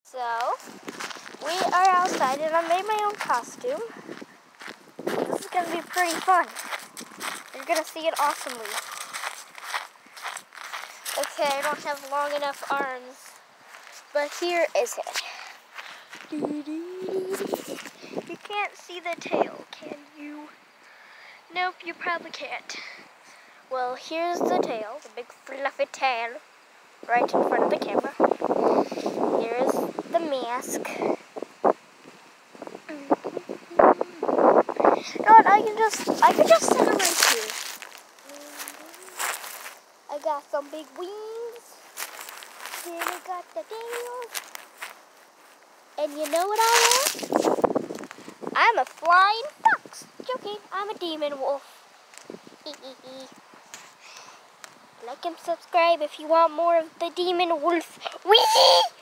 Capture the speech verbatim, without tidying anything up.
So, we are outside and I made my own costume. This is going to be pretty fun. You're going to see it awesomely. Okay, I don't have long enough arms, but here is it. You can't see the tail, can you? Nope, you probably can't. Well, here's the tail, the big fluffy tail, right in front of the camera. Here's the mask. You know what, I can just, I can just set it right here. I got some big wings. Then I got the tail. And you know what I am? I'm a flying fox. Joking, I'm a demon wolf. Like and subscribe if you want more of the demon wolf. Wee!